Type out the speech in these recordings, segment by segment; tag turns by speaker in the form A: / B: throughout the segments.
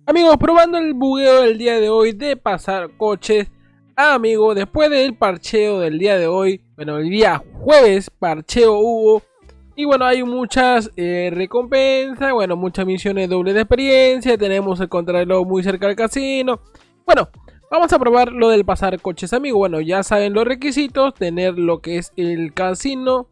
A: Amigos, probando el bugueo del día de hoy de pasar coches. Amigos, después del parcheo del día de hoy, bueno, el día jueves parcheo hubo. Y bueno, hay muchas recompensas, bueno, muchas misiones doble de experiencia. Tenemos el contrarreloj muy cerca del casino. Bueno, vamos a probar lo del pasar coches, amigos. Bueno, ya saben los requisitos, tener lo que es el casino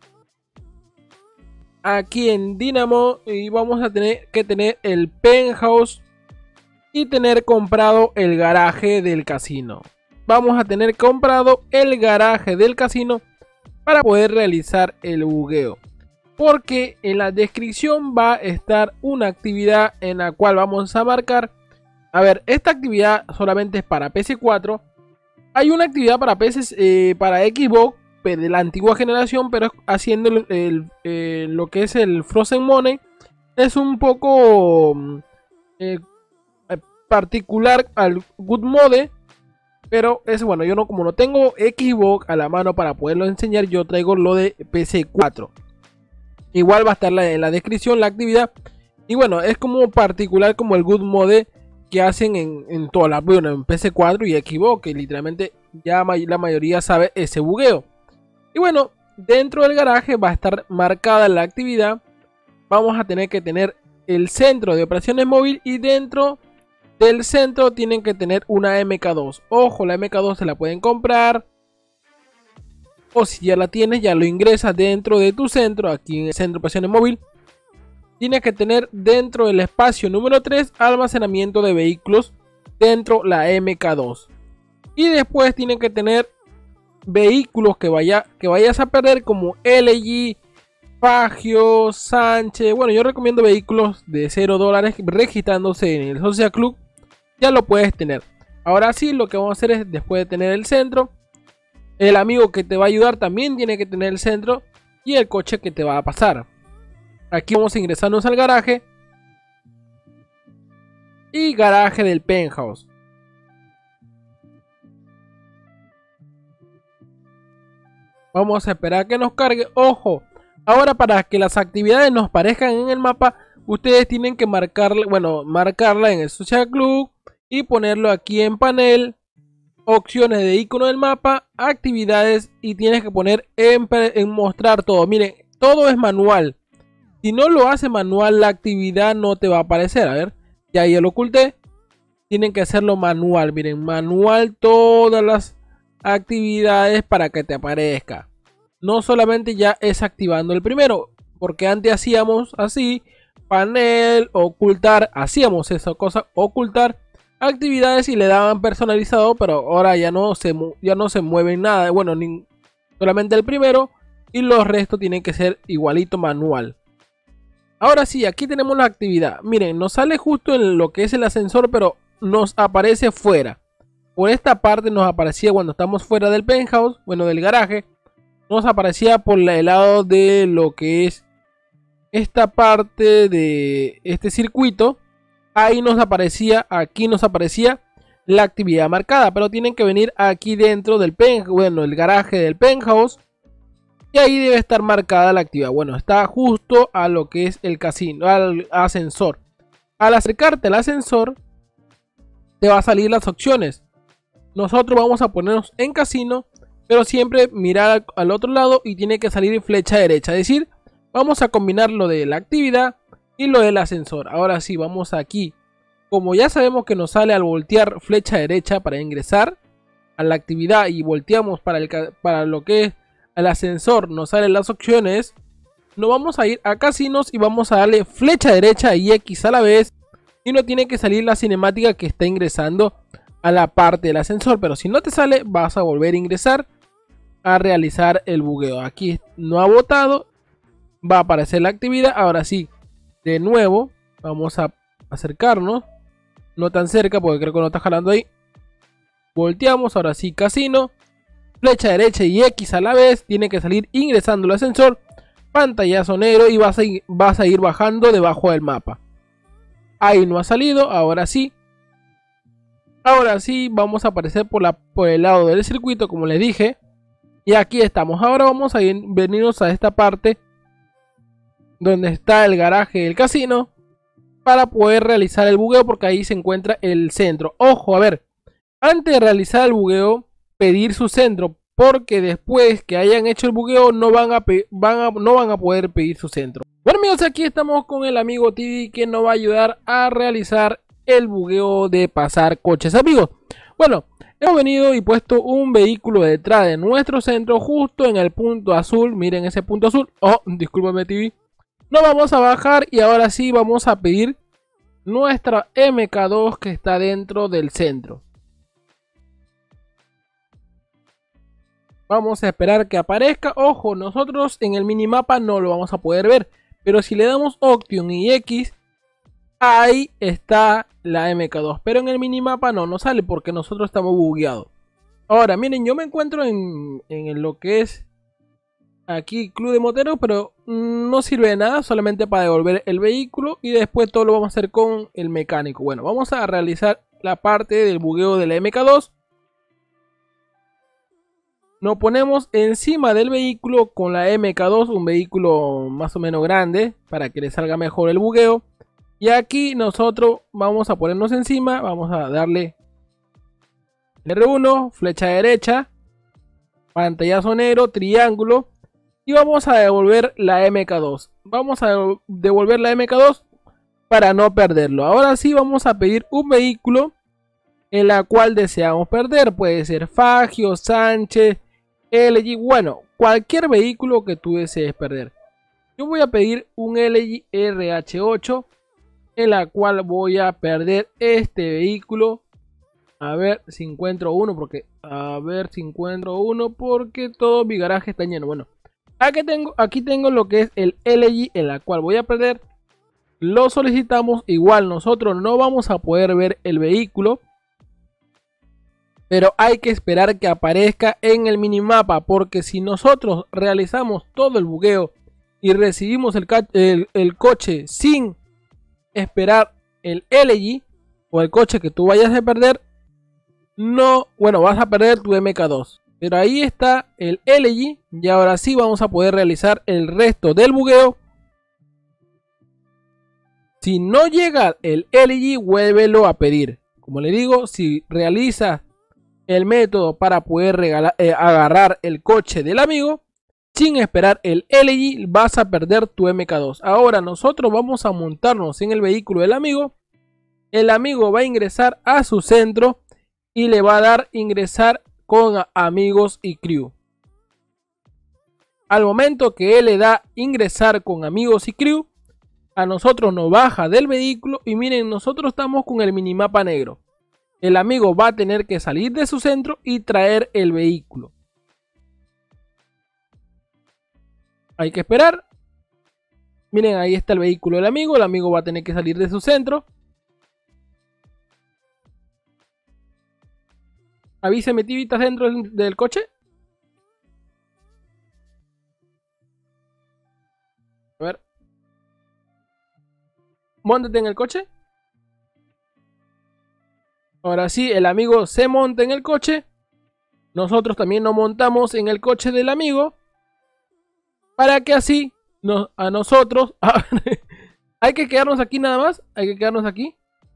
A: aquí en Dynamo. Y vamos a tener que tener el penthouse y tener comprado el garaje del casino. Vamos a tener comprado el garaje del casino para poder realizar el bugueo, porque en la descripción va a estar una actividad en la cual vamos a marcar. A ver, esta actividad solamente es para PC4. Hay una actividad para PC, para Xbox de la antigua generación, pero haciendo lo que es el Frozen Money es un poco particular al Good Mode, pero es bueno. Yo no, como no tengo Xbox a la mano para poderlo enseñar, yo traigo lo de PC4. Igual va a estar en la descripción la actividad. Y bueno, es como particular como el Good Mode que hacen en todas las, bueno, en PC4 y Xbox, que literalmente ya la mayoría sabe ese bugueo. Y bueno, dentro del garaje va a estar marcada la actividad. Vamos a tener que tener el centro de operaciones móvil, y dentro del centro tienen que tener una MK2. Ojo, la MK2 se la pueden comprar, o si ya la tienes, ya lo ingresas dentro de tu centro. Aquí en el centro de operaciones móvil tienes que tener dentro del espacio número 3 almacenamiento de vehículos, dentro la MK2. Y después tienen que tener vehículos que vayas a perder, como LG, Fagio, Sánchez. Bueno, yo recomiendo vehículos de $0 registrándose en el Social Club. Ya lo puedes tener. Ahora sí, lo que vamos a hacer es, después de tener el centro, el amigo que te va a ayudar también tiene que tener el centro y el coche que te va a pasar. Aquí vamos a ingresarnos al garaje y garaje del penthouse. Vamos a esperar a que nos cargue. Ojo, ahora para que las actividades nos parezcan en el mapa, ustedes tienen que marcarla en el Social Club y ponerlo aquí en panel, opciones de icono del mapa, actividades, y tienes que poner en mostrar todo. Miren, todo es manual. Si no lo hace manual, la actividad no te va a aparecer. A ver, ya lo oculté. Tienen que hacerlo manual. Miren, manual todas las actividades para que te aparezca. No solamente ya es activando el primero, porque antes hacíamos así, panel, ocultar, hacíamos esa cosa, ocultar actividades y le daban personalizado, pero ahora ya no se mueven nada. Bueno, solamente el primero, y los restos tienen que ser igualito manual. Ahora sí, aquí tenemos la actividad. Miren, nos sale justo en lo que es el ascensor, pero nos aparece fuera. Por esta parte nos aparecía cuando estamos fuera del penthouse, bueno, del garaje. Nos aparecía por el lado de lo que es esta parte de este circuito. Ahí nos aparecía, aquí nos aparecía la actividad marcada, pero tienen que venir aquí dentro del penthouse, bueno, el garaje del penthouse, y ahí debe estar marcada la actividad. Bueno, está justo a lo que es el casino, al ascensor. Al acercarte al ascensor te va a salir las opciones. Nosotros vamos a ponernos en casino, pero siempre mirar al otro lado y tiene que salir flecha derecha, es decir, vamos a combinar lo de la actividad y lo del ascensor. Ahora sí, vamos aquí. Como ya sabemos que nos sale al voltear flecha derecha para ingresar a la actividad, y volteamos para lo que es el ascensor, nos salen las opciones. Nos vamos a ir a casinos y vamos a darle flecha derecha y X a la vez, y no tiene que salir la cinemática que está ingresando a la parte del ascensor. Pero si no te sale, vas a volver a ingresar a realizar el bugueo. Aquí no ha votado, va a aparecer la actividad. Ahora sí, de nuevo vamos a acercarnos, no tan cerca porque creo que no está jalando ahí. Volteamos, ahora sí, casino, flecha derecha y X a la vez, tiene que salir ingresando el ascensor, pantallazo negro, y vas a ir bajando debajo del mapa. Ahí no ha salido. Ahora sí vamos a aparecer por el lado del circuito, como les dije, y aquí estamos. Ahora vamos a venirnos a esta parte donde está el garaje del casino. para poder realizar el bugueo, porque ahí se encuentra el centro. Ojo, a ver, antes de realizar el bugueo, pedir su centro, porque después que hayan hecho el bugueo no van a poder pedir su centro. Bueno amigos, aquí estamos con el amigo TV que nos va a ayudar a realizar el bugueo de pasar coches. Amigos, bueno, hemos venido y puesto un vehículo detrás de nuestro centro, justo en el punto azul. Miren ese punto azul. Oh, discúlpame TV. Nos vamos a bajar y ahora sí vamos a pedir nuestra MK2 que está dentro del centro. Vamos a esperar que aparezca. Ojo, nosotros en el minimapa no lo vamos a poder ver, pero si le damos Option y X, ahí está la MK2, pero en el minimapa no nos sale porque nosotros estamos bugueados. Ahora miren, yo me encuentro en lo que es aquí Club de Moteros, pero no sirve de nada, solamente para devolver el vehículo y después todo lo vamos a hacer con el mecánico. Bueno, vamos a realizar la parte del bugueo de la MK2. Nos ponemos encima del vehículo con la MK2, un vehículo más o menos grande para que le salga mejor el bugueo. Y aquí nosotros vamos a ponernos encima, vamos a darle R1, flecha derecha, pantallazo negro, triángulo. Y vamos a devolver la MK2. Vamos a devolver la MK2 para no perderlo. Ahora sí vamos a pedir un vehículo en la cual deseamos perder. Puede ser Fagio, Sánchez, LG. Bueno, cualquier vehículo que tú desees perder. Yo voy a pedir un LG RH8 en la cual voy a perder este vehículo. A ver si encuentro uno porque todo mi garaje está lleno. Bueno, aquí tengo lo que es el LG en la cual voy a perder. Lo solicitamos. Igual nosotros no vamos a poder ver el vehículo, pero hay que esperar que aparezca en el minimapa, porque si nosotros realizamos todo el bugueo y recibimos el coche sin esperar el LG o el coche que tú vayas a perder, no, bueno, vas a perder tu MK2. Pero ahí está el LG y ahora sí vamos a poder realizar el resto del bugueo. Si no llega el LG, vuélvelo a pedir. Como le digo, si realizas el método para poder agarrar el coche del amigo sin esperar el LG, vas a perder tu MK2. Ahora nosotros vamos a montarnos en el vehículo del amigo. El amigo va a ingresar a su centro y le va a dar ingresar con amigos y crew. Al momento que él le da ingresar con amigos y crew, a nosotros nos baja del vehículo y miren, nosotros estamos con el minimapa negro. El amigo va a tener que salir de su centro y traer el vehículo. Hay que esperar. Miren, ahí está el vehículo del amigo. El amigo va a tener que salir de su centro. Avíseme, TV, ¿estás dentro del coche? A ver. Móntate en el coche. Ahora sí, el amigo se monta en el coche. Nosotros también nos montamos en el coche del amigo. Para que así a nosotros... hay que quedarnos aquí nada más. Hay que quedarnos aquí.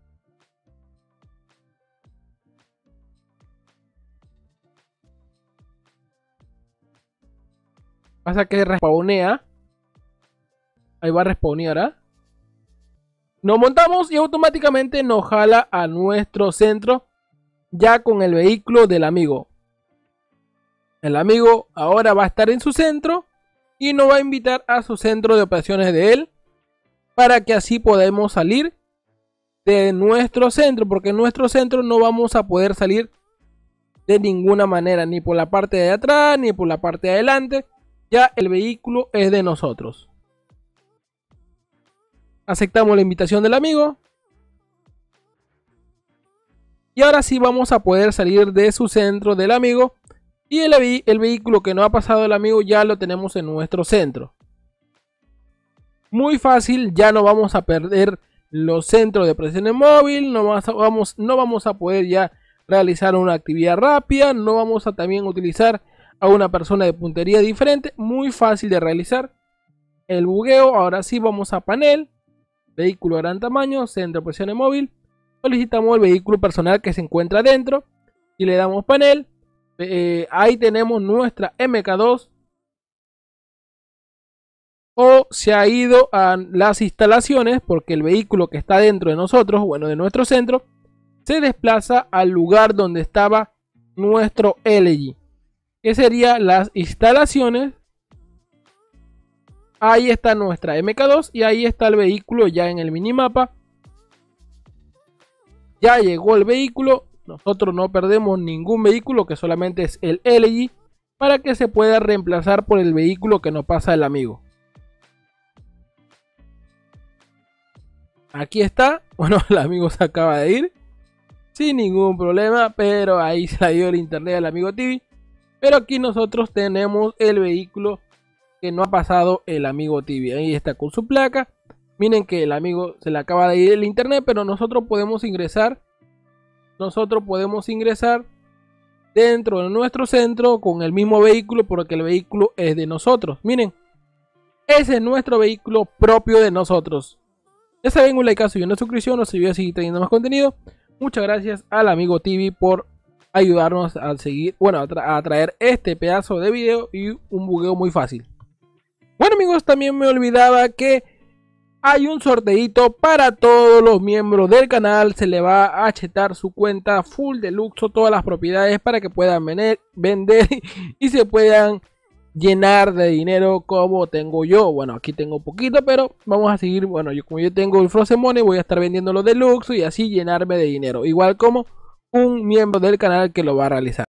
A: Pasa que respawnea. Ahí va a respawnear, ¿ah? Nos montamos y automáticamente nos jala a nuestro centro. Ya con el vehículo del amigo. El amigo ahora va a estar en su centro. Y nos va a invitar a su centro de operaciones de él. Para que así podamos salir de nuestro centro. Porque en nuestro centro no vamos a poder salir de ninguna manera. Ni por la parte de atrás, ni por la parte de adelante. Ya el vehículo es de nosotros. Aceptamos la invitación del amigo. Y ahora sí vamos a poder salir de su centro del amigo. Y el vehículo que no ha pasado el amigo ya lo tenemos en nuestro centro. Muy fácil, ya no vamos a perder los centros de operaciones móvil. No vamos a poder ya realizar una actividad rápida. No vamos a también utilizar a una persona de puntería diferente. Muy fácil de realizar el bugueo. Ahora sí vamos a panel. vehículo de gran tamaño, centro de operaciones móvil. Solicitamos el vehículo personal que se encuentra dentro y le damos panel. Ahí tenemos nuestra MK2. O se ha ido a las instalaciones porque el vehículo que está dentro de nosotros, bueno, de nuestro centro, se desplaza al lugar donde estaba nuestro LG, que serían las instalaciones. Ahí está nuestra MK2 y ahí está el vehículo ya en el minimapa. Ya llegó el vehículo. Nosotros no perdemos ningún vehículo, que solamente es el LG, para que se pueda reemplazar por el vehículo que nos pasa el amigo. Aquí está. Bueno, el amigo se acaba de ir sin ningún problema, pero ahí se la dio el internet al amigo TV. Pero aquí nosotros tenemos el vehículo que no ha pasado el amigo TV. Ahí está con su placa. Miren que el amigo se le acaba de ir el internet, pero nosotros podemos ingresar. Nosotros podemos ingresar dentro de nuestro centro con el mismo vehículo, porque el vehículo es de nosotros. Miren, ese es nuestro vehículo propio de nosotros. Ya saben, un like y una suscripción nos sirve a seguir teniendo más contenido. Muchas gracias al amigo TV por ayudarnos a seguir, bueno, a traer este pedazo de video y un bugueo muy fácil. Bueno amigos, también me olvidaba que hay un sorteito para todos los miembros del canal. Se le va a chetar su cuenta full deluxe, todas las propiedades para que puedan vender y se puedan llenar de dinero como tengo yo. Bueno, aquí tengo poquito, pero vamos a seguir. Bueno, como yo tengo el Frozen Money, voy a estar vendiendo los deluxe y así llenarme de dinero, igual como un miembro del canal que lo va a realizar.